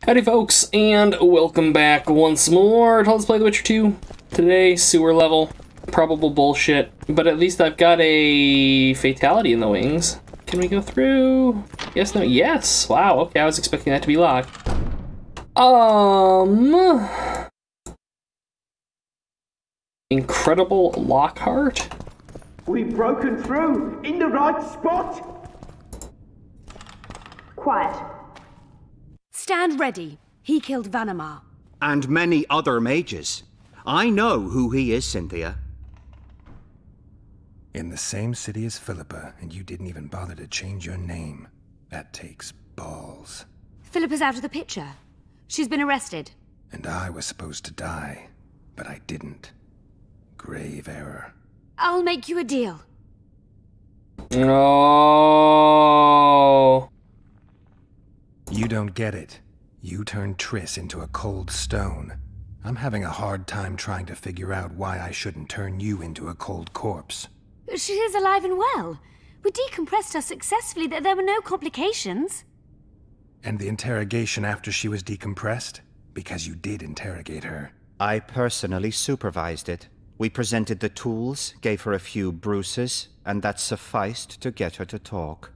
Howdy folks, and welcome back once more to Let's Play The Witcher 2. Today, sewer level. Probable bullshit, but at least I've got a fatality in the wings. Can we go through? Yes, no, yes! Wow, okay, I was expecting that to be locked. Incredible Lockhart? We've broken through in the right spot! Quiet. Stand ready. He killed Vanamar. And many other mages. I know who he is, Cynthia. In the same city as Philippa, and you didn't even bother to change your name. That takes balls. Philippa's out of the picture. She's been arrested. And I was supposed to die, but I didn't. Grave error. I'll make you a deal. No. You don't get it. You turned Triss into a cold stone. I'm having a hard time trying to figure out why I shouldn't turn you into a cold corpse. She is alive and well. We decompressed her successfully. There were no complications. And the interrogation after she was decompressed? Because you did interrogate her. I personally supervised it. We presented the tools, gave her a few bruises, and that sufficed to get her to talk.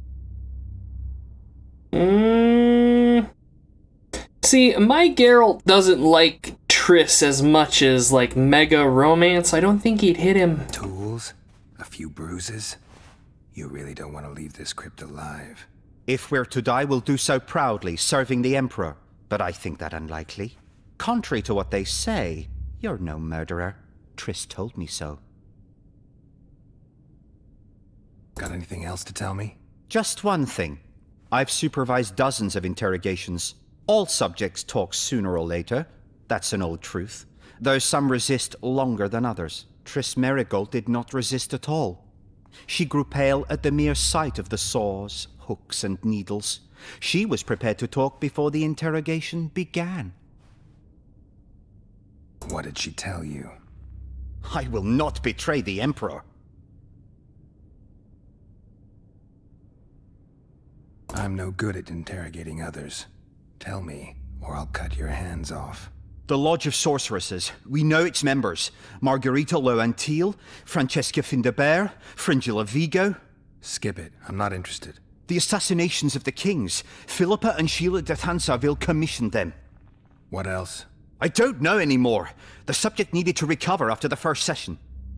See, my Geralt doesn't like Triss as much as, like, mega romance. I don't think he'd hit him. Tools? A few bruises? You really don't want to leave this crypt alive. If we're to die, we'll do so proudly, serving the Emperor. But I think that unlikely. Contrary to what they say, you're no murderer. Triss told me so. Got anything else to tell me? Just one thing. I've supervised dozens of interrogations. All subjects talk sooner or later. That's an old truth. Though some resist longer than others. Triss Merigold did not resist at all. She grew pale at the mere sight of the saws, hooks, and needles. She was prepared to talk before the interrogation began. What did she tell you? I will not betray the Emperor. I'm no good at interrogating others. Tell me, or I'll cut your hands off. The Lodge of Sorceresses. We know its members. Margarita Loantil, Francesca Findabert, Fringilla Vigo. Skip it. I'm not interested. The assassinations of the kings. Philippa and Sheila de Thansarville commissioned them. What else? I don't know anymore. The subject needed to recover after the first session.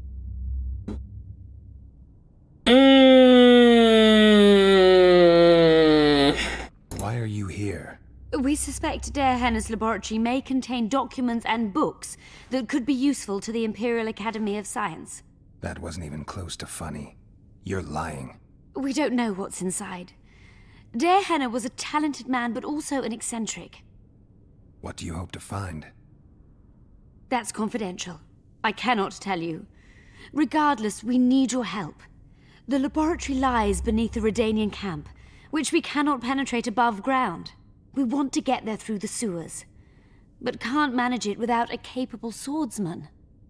Why are you here? We suspect Deirhenna's laboratory may contain documents and books that could be useful to the Imperial Academy of Science. That wasn't even close to funny. You're lying. We don't know what's inside. Deirhenna was a talented man, but also an eccentric. What do you hope to find? That's confidential. I cannot tell you. Regardless, we need your help. The laboratory lies beneath the Redanian camp, which we cannot penetrate above ground. We want to get there through the sewers, but can't manage it without a capable swordsman.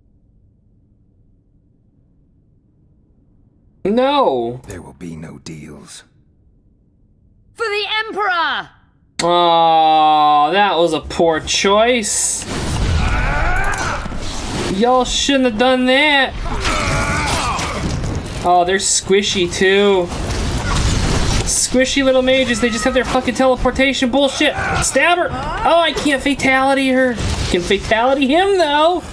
No! There will be no deals. For the Emperor! Oh, that was a poor choice. Y'all shouldn't have done that. Oh, they're squishy too. Squishy little mages, they just have their fucking teleportation bullshit. Stab her! Oh, I can't fatality her. Can fatality him though.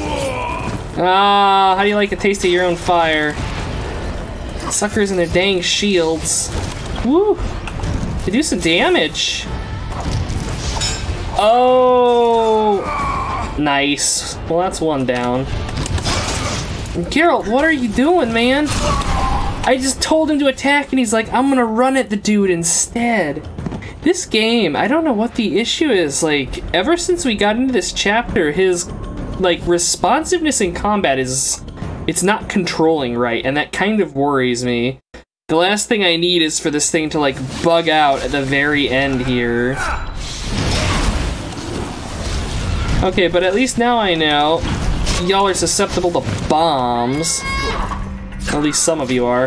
Ah, how do you like the taste of your own fire? Suckers and their dang shields. Woo! They do some damage. Oh! Nice. Well, that's one down. Geralt, what are you doing, man? I just told him to attack and he's like, I'm gonna run at the dude instead. This game, I don't know what the issue is. Like, ever since we got into this chapter, his, like, responsiveness in combat is... It's not controlling right, and that kind of worries me. The last thing I need is for this thing to, like, bug out at the very end here. Okay, but at least now I know y'all are susceptible to bombs. At least some of you are.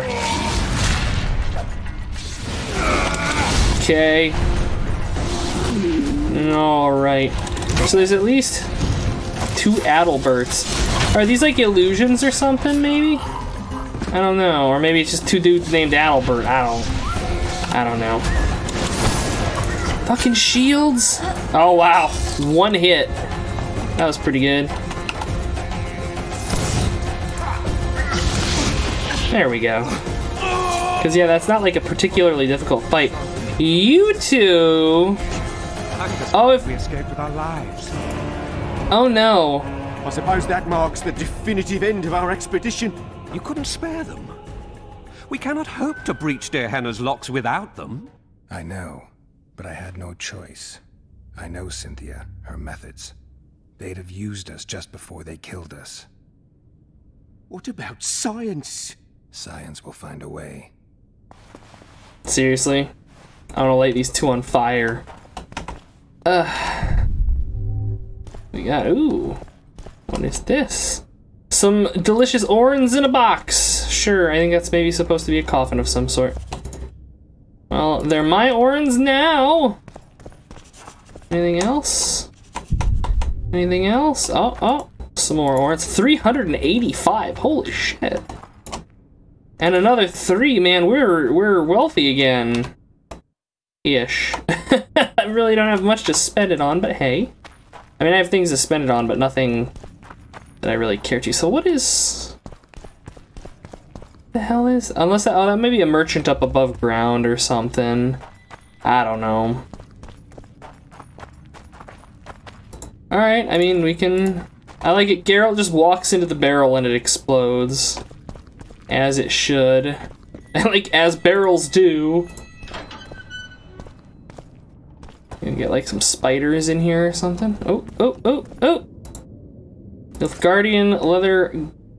Okay. Alright. So there's at least 2 Adalberts. Are these like illusions or something, maybe? I don't know. Or maybe it's just 2 dudes named Adalbert. I don't know. Fucking shields? Oh, wow. 1 hit. That was pretty good. There we go. Because, yeah, that's not like a particularly difficult fight. You two... Oh, if... We escaped with our lives. Oh, no. I suppose that marks the definitive end of our expedition. You couldn't spare them. We cannot hope to breach dear Hannah's locks without them. I know, but I had no choice. I know Cynthia, her methods. They'd have used us just before they killed us. What about science? Science will find a way. Seriously? I want to light these 2 on fire. We got, ooh. What is this? Some delicious oranges in a box. Sure, I think that's maybe supposed to be a coffin of some sort. Well, they're my oranges now. Anything else? Anything else? Oh, some more oranges. 385. Holy shit. And another 3, man. We're wealthy again. Ish. I really don't have much to spend it on, but hey. I mean, I have things to spend it on, but nothing that I really care to. So what is... the hell is... Unless that... Oh, that may be a merchant up above ground or something. I don't know. Alright, I mean, we can... I like it. Geralt just walks into the barrel and it explodes. As it should. Like, as barrels do. Gonna get, like, some spiders in here or something. Oh. Nilfgaardian leather...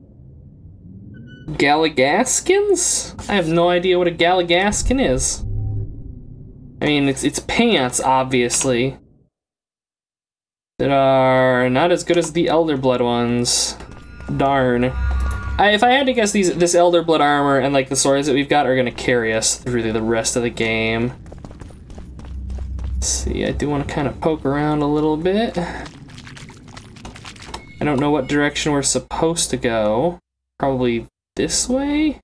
Galligaskins? I have no idea what a Galligaskin is. I mean, it's pants, obviously. That are not as good as the Elder Blood ones. Darn. If I had to guess, this Elder Blood armor and like the swords that we've got are gonna carry us through the rest of the game. Let's see, I do want to kind of poke around a little bit. I don't know what direction we're supposed to go. Probably this way?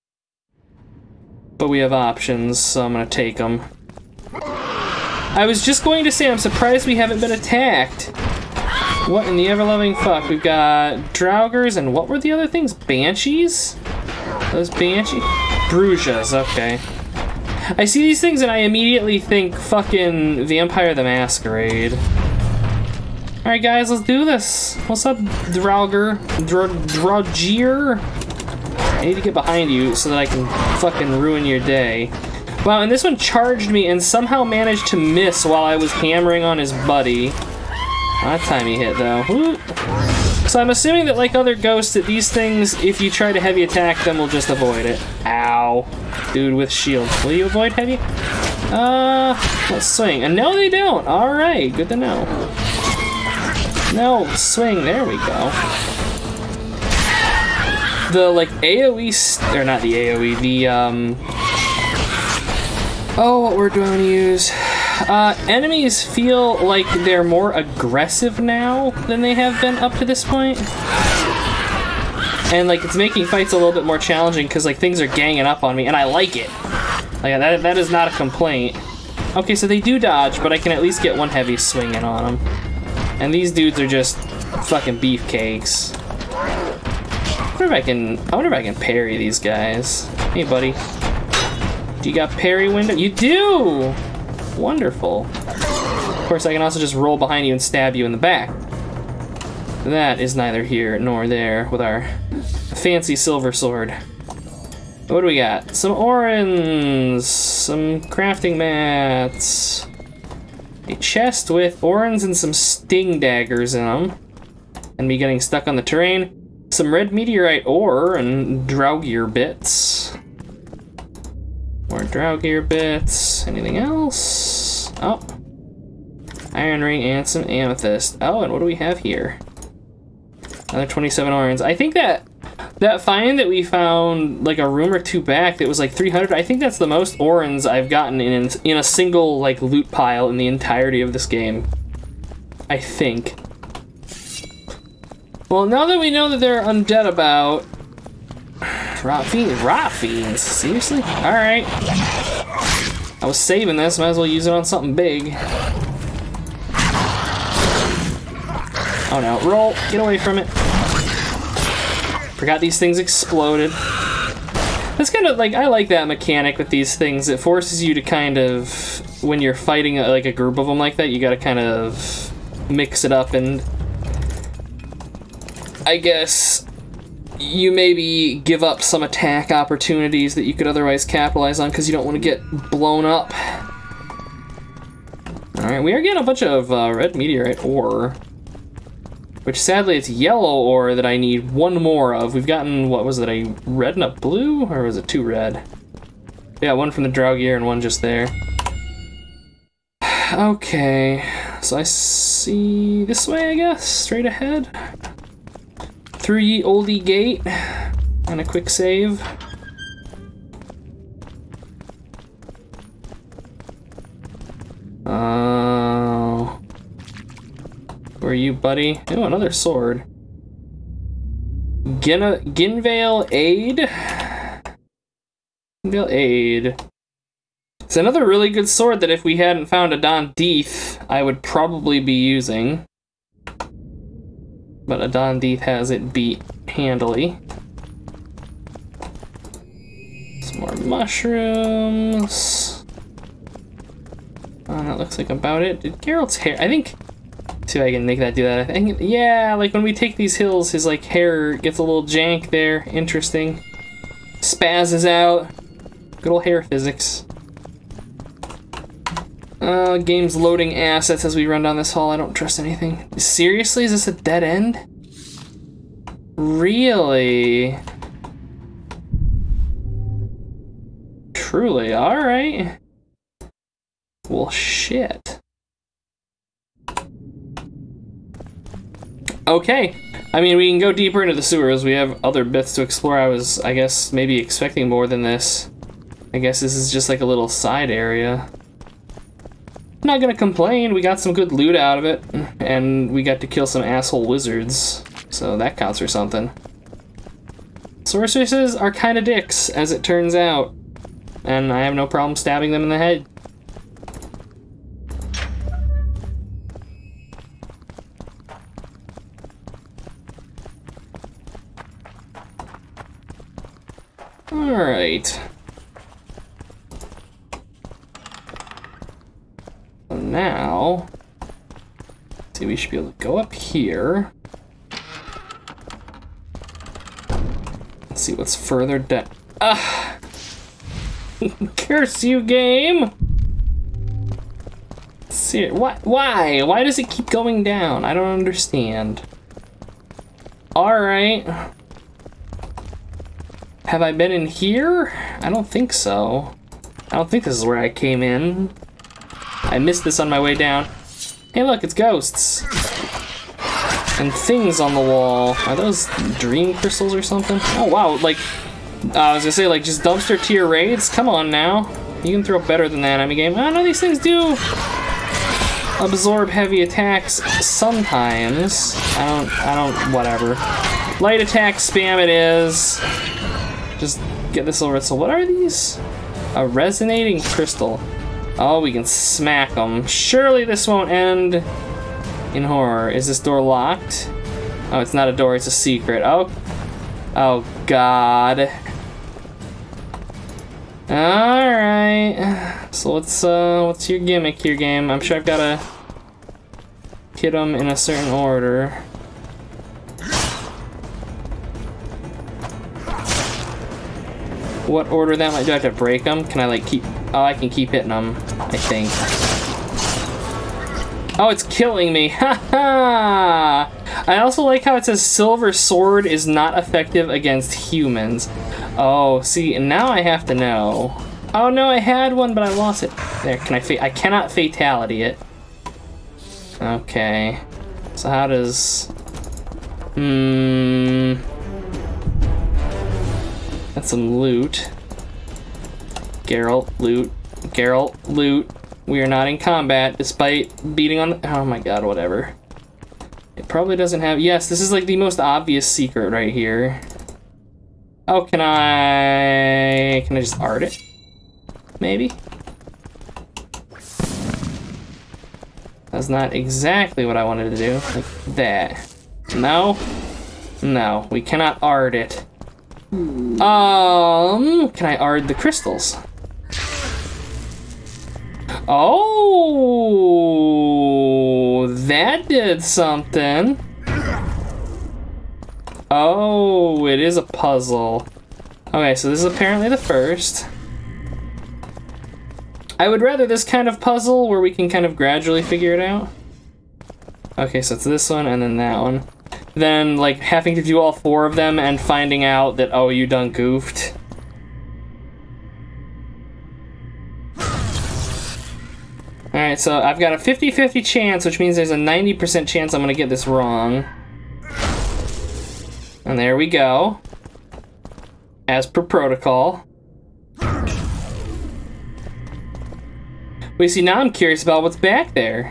But we have options, so I'm gonna take them. I was just going to say, I'm surprised we haven't been attacked. What in the ever-loving fuck? We've got Draugrs and what were the other things? Banshees? Those Banshees? Brujas, okay. I see these things and I immediately think fucking Vampire the Masquerade. Alright guys, let's do this. What's up, Draugr? Draugr? I need to get behind you so that I can fucking ruin your day. Wow, and this one charged me and somehow managed to miss while I was hammering on his buddy. That time he hit, though. Whoop. So I'm assuming that, like other ghosts, that these things, if you try to heavy attack them, will just avoid it. Ow. Dude with shield. Will you avoid heavy? Let's swing. And no, they don't. Alright, good to know. No, swing. There we go. The, like, AoE... or not the AoE, the, oh, what word do I want to use? Enemies feel like they're more aggressive now than they have been up to this point. And, like, it's making fights a little bit more challenging because, like, things are ganging up on me, and I like it. Like, that is not a complaint. Okay, so they do dodge, but I can at least get one heavy swinging on them. And these dudes are just fucking beefcakes. I wonder if I can parry these guys. Hey, buddy. Do you got parry window? You do! Wonderful. Of course, I can also just roll behind you and stab you in the back. That is neither here nor there with our fancy silver sword. What do we got? Some orans, some crafting mats, a chest with orans and some sting daggers in them, and me getting stuck on the terrain, some red meteorite ore and Draugr bits. More Draugr bits. Anything else? Oh. Iron ring and some amethyst. Oh, and what do we have here? Another 27 orans. I think that That find that we found like a room or two back that was like 300, I think that's the most orans I've gotten in a single like loot pile in the entirety of this game. I think. Well, now that we know that they're undead about... Rot fiends? Seriously? Alright. I was saving this, might as well use it on something big. Oh no, roll, get away from it. Forgot these things exploded. That's kind of like, I like that mechanic with these things. It forces you to kind of, when you're fighting like a group of them like that, you gotta kind of mix it up, and I guess you maybe give up some attack opportunities that you could otherwise capitalize on because you don't want to get blown up. Alright, we are getting a bunch of red meteorite ore. Which sadly it's yellow ore that I need one more of. We've gotten, what was it, a red and a blue? Or was it two red? Yeah, one from the Draugr and one just there. Okay, so I see this way, I guess, straight ahead. Through ye oldie gate, and a quick save. Oh. Where are you, buddy? Oh, another sword. Ginvale Aid? Ginvale Aid. It's another really good sword that if we hadn't found a Don Deeth, I would probably be using. But a Don Deeth has it beat handily. Some more mushrooms. Oh, that looks like about it. Did Geralt's hair... I think... See if I can make that do that. I think... Yeah, like when we take these hills, his like hair gets a little jank there. Interesting. Spazzes out. Good old hair physics. Game's loading assets as we run down this hall. I don't trust anything. Seriously? Is this a dead end? Really? Truly? Alright. Well, shit. Okay. I mean, we can go deeper into the sewers. We have other bits to explore. I was, I guess, maybe expecting more than this. I guess this is just like a little side area. I'm not gonna complain, we got some good loot out of it, and we got to kill some asshole wizards, so that counts for something. Sorceresses are kinda dicks, as it turns out, and I have no problem stabbing them in the head. Alright. So now, see, we should be able to go up here. Let's see what's further down. Ah! Curse you, game! See, why? Why does it keep going down? I don't understand. Alright. Have I been in here? I don't think so. I don't think this is where I came in. I missed this on my way down. Hey look, it's ghosts. And things on the wall. Are those dream crystals or something? Oh wow, like, I was gonna say, like, just dumpster tier raids? Come on now. You can throw better than that, game. I know these things do absorb heavy attacks sometimes. I don't, whatever. Light attack spam it is. Just get this over. So what are these? A resonating crystal. Oh, we can smack them. Surely this won't end in horror. Is this door locked? Oh, it's not a door, it's a secret. Oh, oh God. Alright. So what's your gimmick here, game? I'm sure I've gotta hit them in a certain order. What order that might do? I have to break them? Can I like keep... Oh, I can keep hitting them, I think. Oh, it's killing me. Haha! I also like how it says silver sword is not effective against humans. Oh, see, and now I have to know. Oh no, I had one, but I lost it. There, can I cannot fatality it. Okay. So how does... That's some loot. Geralt, loot. Geralt, loot. We are not in combat, despite beating on the... Oh my god, whatever. It probably doesn't have... Yes, this is like the most obvious secret right here. Oh, can I just art it? Maybe? That's not exactly what I wanted to do. Like that. No? No, we cannot art it. Can I art the crystals? Oh, that did something. Oh, it is a puzzle. Okay, so this is apparently the first. I would rather this kind of puzzle where we can kind of gradually figure it out. Okay, so it's this one and then that one. Then, like, having to do all 4 of them and finding out that, oh, you done goofed. Alright, so I've got a 50-50 chance, which means there's a 90% chance I'm gonna get this wrong. And there we go. As per protocol. Wait, see, now I'm curious about what's back there.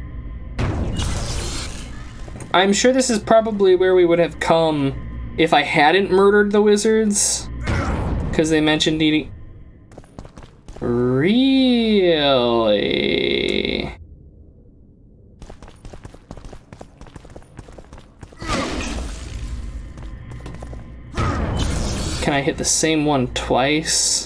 I'm sure this is probably where we would have come if I hadn't murdered the wizards. Because they mentioned needing... Really? Can I hit the same one twice?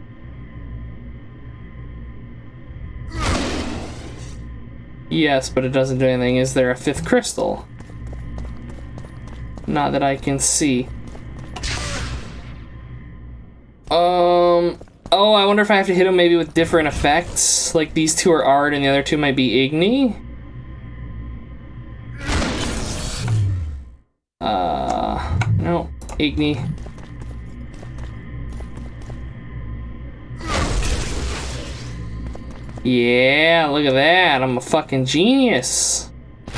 Yes, but it doesn't do anything. Is there a 5th crystal? Not that I can see. Oh, I wonder if I have to hit them maybe with different effects. Like these 2 are art and the other 2 might be Igni. No, Igni. Yeah, look at that. I'm a fucking genius.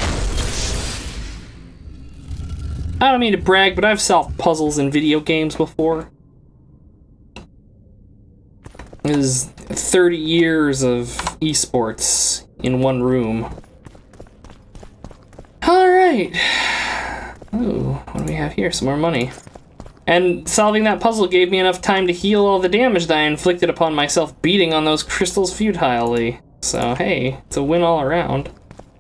I don't mean to brag, but I've solved puzzles in video games before. This is 30 years of esports in one room. Alright. Ooh, what do we have here? Some more money. And solving that puzzle gave me enough time to heal all the damage that I inflicted upon myself beating on those crystals futilely. So, hey, it's a win all around.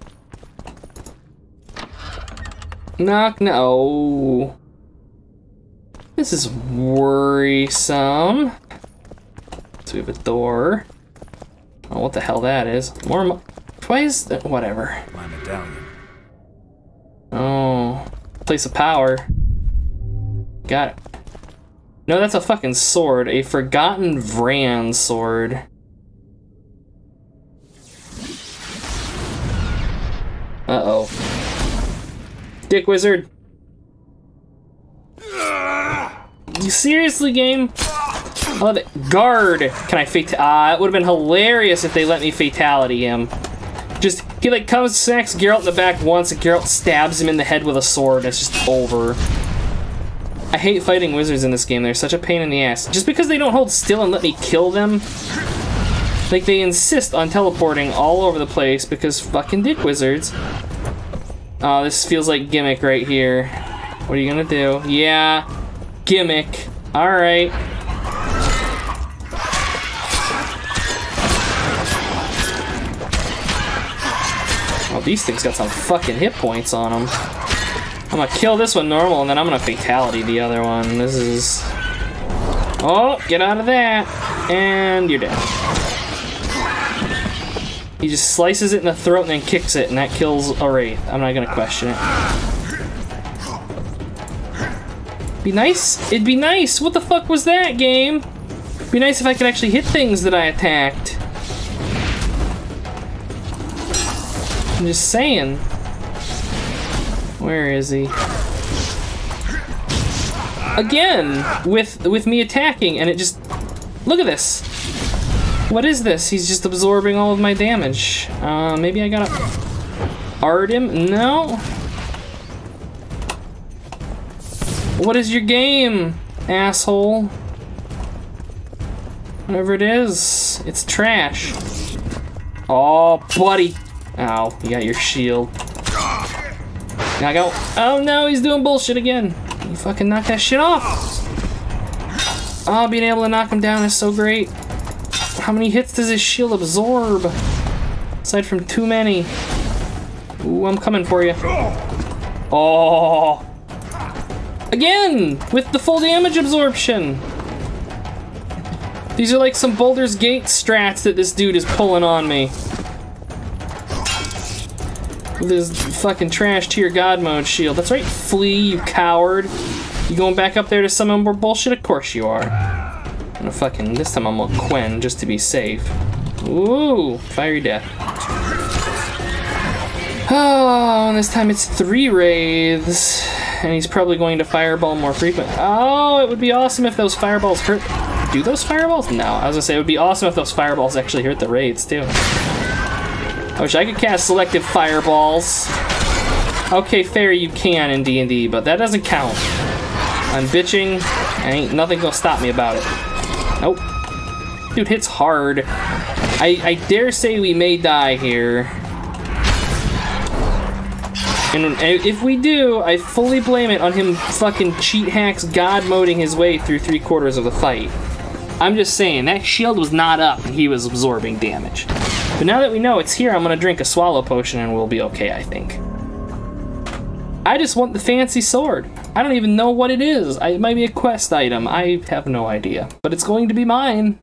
Knock, no. This is worrisome. So we have a door. Oh, what the hell that is? More why is that? Whatever. My medallion. Oh, place of power. Got it. No, that's a fucking sword. A forgotten Vran sword. Uh-oh. Dick wizard. You seriously, game? I love it. Guard. Can I it would have been hilarious if they let me fatality him. Just, he like comes, smacks Geralt in the back once, and Geralt stabs him in the head with a sword, and it's just over. I hate fighting wizards in this game. They're such a pain in the ass. Just because they don't hold still and let me kill them, like they insist on teleporting all over the place because fucking dick wizards. Oh, this feels like gimmick right here. What are you gonna do? Yeah, gimmick. All right. Oh, these things got some fucking hit points on them. I'm gonna kill this one normal, and then I'm gonna fatality the other one. This is... Oh, get out of that. And you're dead. He just slices it in the throat and then kicks it, and that kills a wraith. I'm not gonna question it. Be nice? It'd be nice. What the fuck was that, game? It'd be nice if I could actually hit things that I attacked. I'm just saying. Where is he? Again, with me attacking, and it just... Look at this. What is this? He's just absorbing all of my damage. Maybe I gotta art him? No. What is your game? asshole. Whatever it is, it's trash. Oh, buddy. Ow, you got your shield. Now go. Oh no, he's doing bullshit again. You fucking knock that shit off. Oh, being able to knock him down is so great. How many hits does his shield absorb? Aside from too many. Ooh, I'm coming for you. Oh. Again, with the full damage absorption. These are like some Baldur's Gate strats that this dude is pulling on me. With his fucking trash tier god mode shield. That's right, Flea, you coward. You going back up there to summon more bullshit? Of course you are. I'm gonna fucking, this time I'm gonna Quen just to be safe. Ooh, fiery death. Oh, and this time it's 3 wraiths. And he's probably going to fireball more frequent. Oh, it would be awesome if those fireballs hurt. Do those fireballs? No, I was gonna say it would be awesome if those fireballs actually hurt the wraiths too. I wish I could cast selective fireballs. Okay, fair, you can in D&D, but that doesn't count. I'm bitching, and ain't nothing gonna stop me about it. Nope. Dude hits hard. I dare say we may die here. And if we do, I fully blame it on him fucking cheat hacks god moding his way through 3/4 of the fight. I'm just saying, that shield was not up and he was absorbing damage. But now that we know it's here, I'm gonna drink a swallow potion and we'll be okay, I think. I just want the fancy sword. I don't even know what it is. It might be a quest item. I have no idea. But it's going to be mine.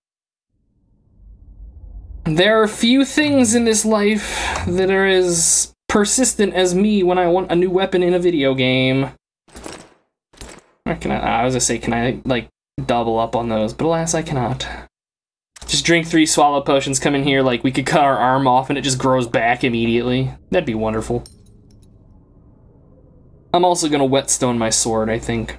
There are few things in this life that are as persistent as me when I want a new weapon in a video game. Or can I was gonna say, can I, like, double up on those? But alas, I cannot. Just drink 3 swallow potions, come in here, like, we could cut our arm off and it just grows back immediately. That'd be wonderful. I'm also gonna whetstone my sword, I think.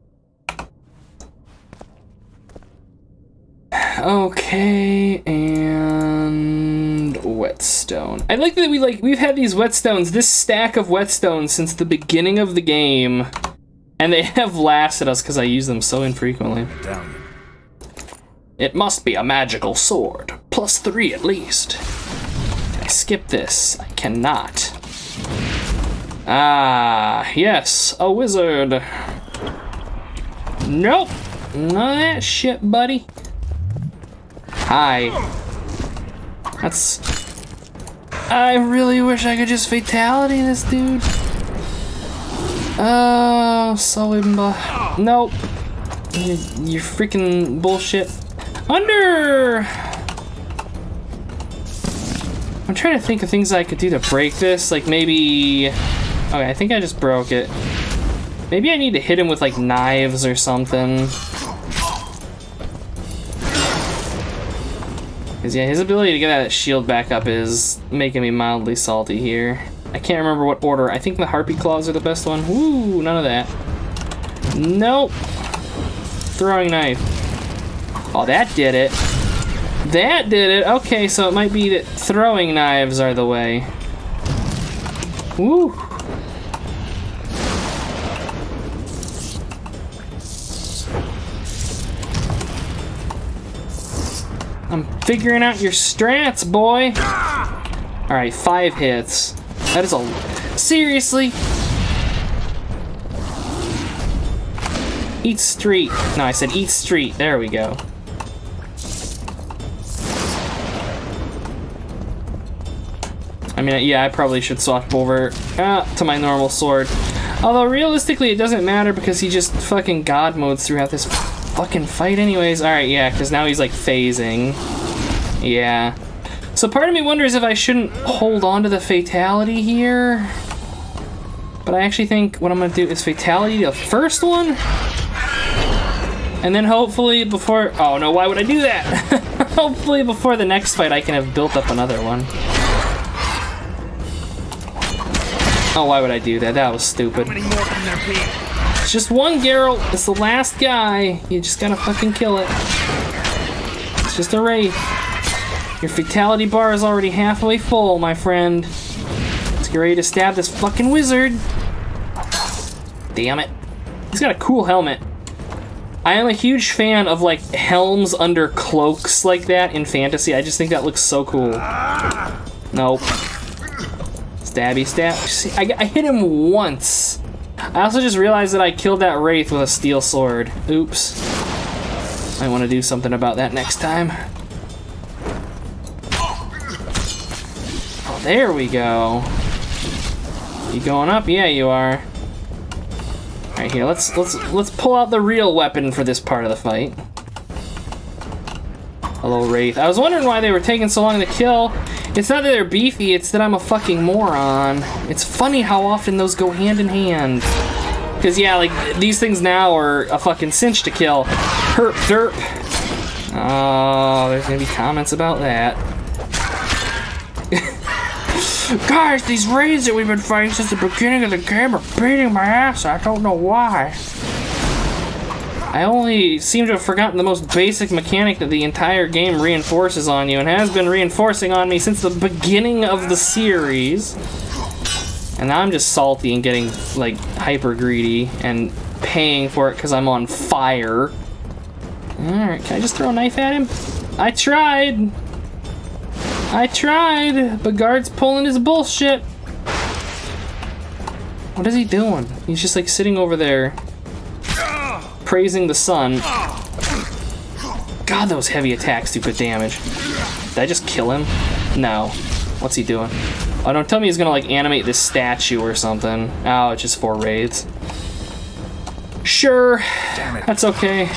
Okay, and whetstone. I like that we've had these whetstones, this stack of whetstones since the beginning of the game, and they have lasted us because I use them so infrequently. It must be a magical sword, +3 at least. Can I skip this? I cannot. Ah, yes, a wizard. Nope, none of that shit, buddy. Hi. That's... I really wish I could just fatality this dude. Oh, Soimba. Nope. You freaking bullshit. Under... I'm trying to think of things I could do to break this. Like maybe... Okay, I think I just broke it. Maybe I need to hit him with like knives or something. Because yeah, his ability to get that shield back up is making me mildly salty here. I can't remember what order. I think the Harpy Claws are the best one. Woo, none of that. Nope. Throwing knife. Oh, that did it. That did it. Okay, so it might be that throwing knives are the way. Woo. I'm figuring out your strats, boy. All right, 5 hits. That is a... Seriously? Eat street. No, I said eat street. There we go. I mean, yeah, I probably should swap over to my normal sword. Although, realistically, it doesn't matter because he just fucking god modes throughout this fucking fight anyways. Alright, yeah, because now he's, like, phasing. Yeah. So part of me wonders if I shouldn't hold on to the fatality here. But I actually think what I'm gonna do is fatality the first one. And then hopefully before... Oh, no, why would I do that? Hopefully before the next fight I can have built up another one. Oh, why would I do that? That was stupid. It's just one Geralt. It's the last guy. You just gotta fucking kill it. It's just a wraith. Your fatality bar is already halfway full, my friend. Let's get ready to stab this fucking wizard. Damn it. He's got a cool helmet. I am a huge fan of, like, helms under cloaks like that in fantasy. I just think that looks so cool. Nope. Stabby stab. See, I hit him once. I also just realized that I killed that wraith with a steel sword. Oops. I want to do something about that next time. Oh, there we go. You going up? Yeah, you are. All right, here. Let's pull out the real weapon for this part of the fight. Hello, wraith. I was wondering why they were taking so long to kill. It's not that they're beefy, it's that I'm a fucking moron. It's funny how often those go hand in hand. Because, yeah, like, these things now are a fucking cinch to kill. Herp derp. Oh, there's gonna be comments about that. Guys, these raids that we've been fighting since the beginning of the game are beating my ass. I don't know why. I only seem to have forgotten the most basic mechanic that the entire game reinforces on you and has been reinforcing on me since the beginning of the series. And now I'm just salty and getting, like, hyper greedy and paying for it because I'm on fire. Alright, can I just throw a knife at him? I tried! But Guard's pulling his bullshit. What is he doing? He's just, like, sitting over there praising the sun. God, those heavy attacks do good damage. Did I just kill him? No. What's he doing? Oh, don't tell me he's gonna, like, animate this statue or something. Oh, it's just 4 raids. Sure. That's okay.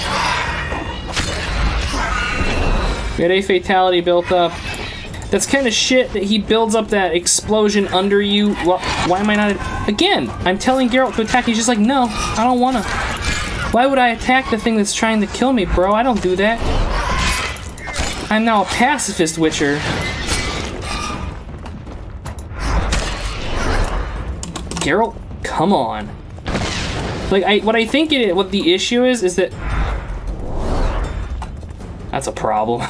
We had a fatality built up. That's kind of shit that he builds up that explosion under you. Well, why am I not... Again, I'm telling Geralt to attack. He's just like, no, I don't wanna. Why would I attack the thing that's trying to kill me, bro? I don't do that. I'm now a pacifist witcher. Geralt, come on. Like, what I think what the issue is that... That's a problem.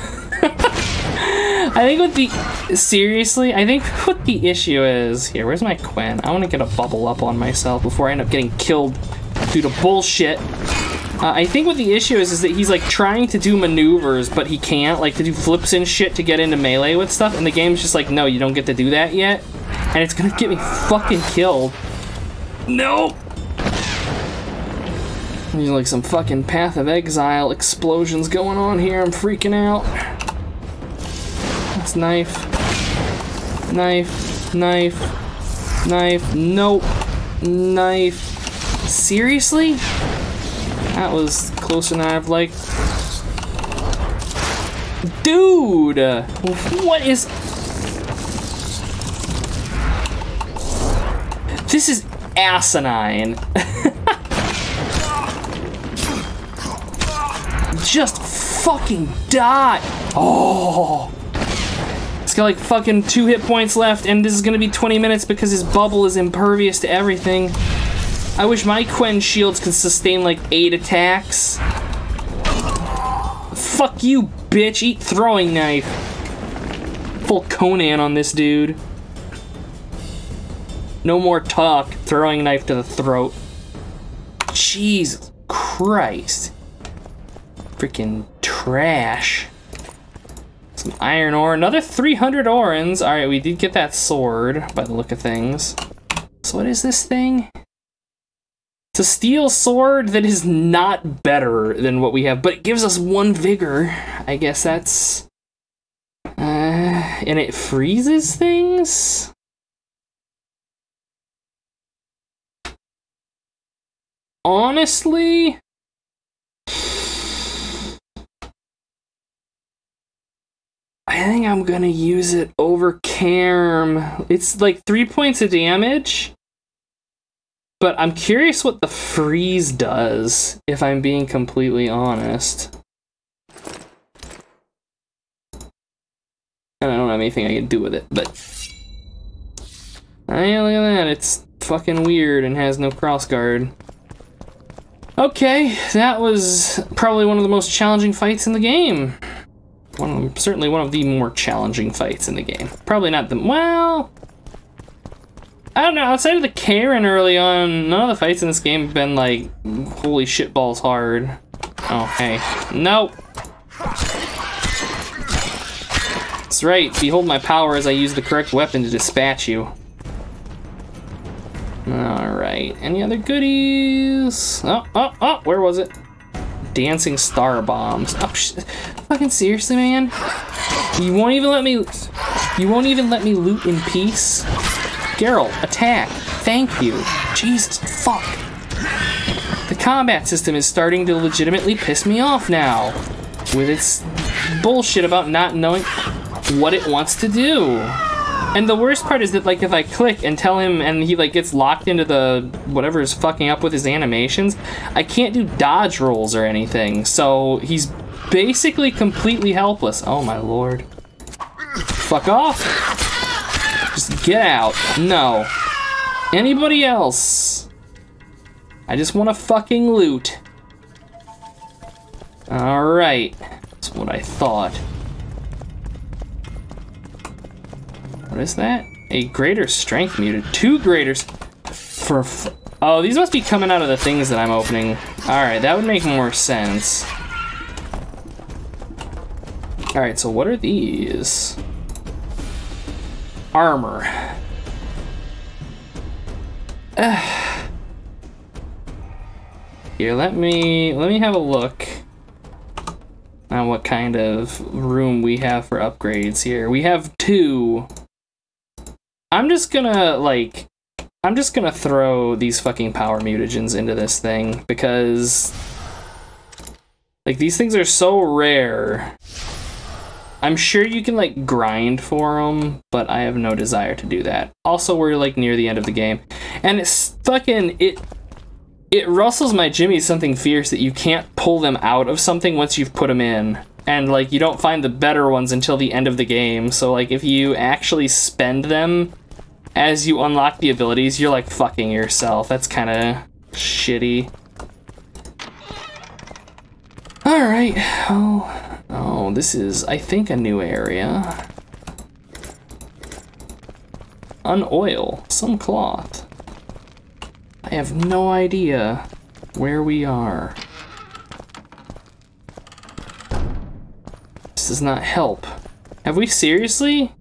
I think I think what the issue is... Here, where's my Quen? I want to get a bubble up on myself before I end up getting killed due to bullshit. I think what the issue is that he's, like, trying to do maneuvers, but he can't, like, to do flips and shit to get into melee with stuff, and the game's just like, no, you don't get to do that yet, and it's gonna get me fucking killed. No! There's, like, some fucking Path of Exile explosions going on here. I'm freaking out. That's knife. Knife. Knife. Knife. Nope. Knife. Seriously? That was closer than I've liked. Dude! What is... This is asinine. Just fucking die! Oh! It's got like fucking 2 hit points left, and this is gonna be 20 minutes because his bubble is impervious to everything. I wish my Quen shields could sustain like 8 attacks. Fuck you, bitch. Eat throwing knife. Full Conan on this dude. No more talk. Throwing knife to the throat. Jesus Christ. Freaking trash. Some iron ore. Another 300 orans. Alright, we did get that sword by the look of things. So what is this thing? It's a steel sword that is not better than what we have, but it gives us 1 vigor. I guess that's... and it freezes things? Honestly... I think I'm gonna use it over Cairn. It's like 3 points of damage. But I'm curious what the freeze does, if I'm being completely honest. And I don't have anything I can do with it, but... Hey, look at that, it's fucking weird and has no crossguard. Okay, that was probably one of the most challenging fights in the game. Certainly one of the more challenging fights in the game. Probably not the... well... I don't know, outside of the Karen early on, none of the fights in this game have been like, holy shit balls hard. Oh, hey. No! That's right. Behold my power as I use the correct weapon to dispatch you. Alright. Any other goodies? Oh, where was it? Dancing star bombs. Oh, fucking seriously, man? You won't even let me loot in peace? Geralt, attack. Thank you. Jesus, fuck. The combat system is starting to legitimately piss me off now. With its bullshit about not knowing what it wants to do. And the worst part is that, like, if I click and tell him and he, like, gets locked into the whatever is fucking up with his animations, I can't do dodge rolls or anything. So he's basically completely helpless. Oh my lord. Fuck off. Just get out. No. Anybody else? I just want to fucking loot. Alright. That's what I thought. What is that? A greater strength muted. 2 graders for oh, these must be coming out of the things that I'm opening. Alright, that would make more sense. Alright, so what are these? Armor. Here, let me have a look on what kind of room we have for upgrades here. We have 2. I'm just gonna throw these fucking power mutagens into this thing because, like, these things are so rare. I'm sure you can, like, grind for them, but I have no desire to do that. Also, we're, like, near the end of the game. And it's fucking, it rustles my jimmy something fierce that you can't pull them out of something once you've put them in. And, like, you don't find the better ones until the end of the game. So, like, if you actually spend them as you unlock the abilities, you're, like, fucking yourself. That's kind of shitty. Alright, oh, this is, I think, a new area. Unoil, some cloth. I have no idea where we are. This does not help. Have we seriously?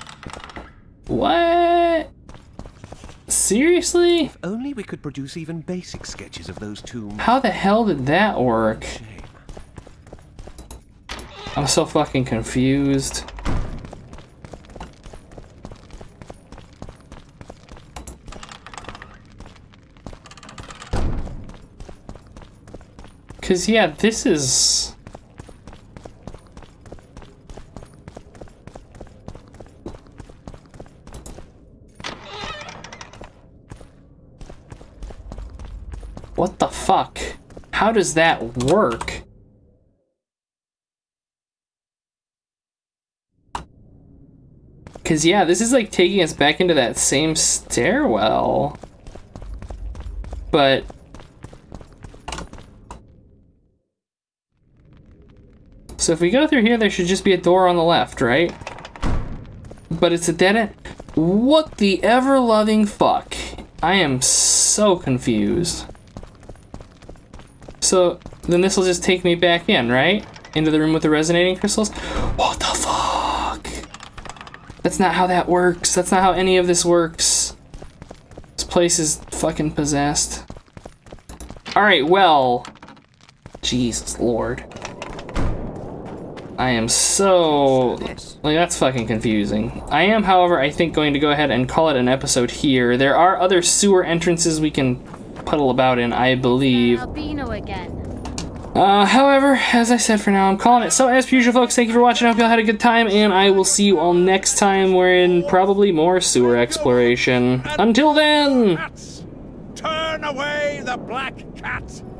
What? Seriously? If only we could produce even basic sketches of those tombs. How the hell did that work? I'm so fucking confused. Cause yeah, this is... What the fuck? How does that work? Cause yeah, this is like taking us back into that same stairwell. But... So if we go through here, there should just be a door on the left, right? But it's a dead end. What the ever-loving fuck? I am so confused. So then this will just take me back in, right? Into the room with the resonating crystals? What the fuck? That's not how that works. That's not how any of this works. This place is fucking possessed. Alright, well... Jesus Lord. I am so... Like, that's fucking confusing. I am, however, I think going to go ahead and call it an episode here. There are other sewer entrances we can puddle about in, I believe. Albino again. However, as I said, for now, I'm calling it. So, as per usual, folks, thank you for watching. I hope y'all had a good time, and I will see you all next time. We're in probably more sewer exploration. Until then! Turn away the black cat!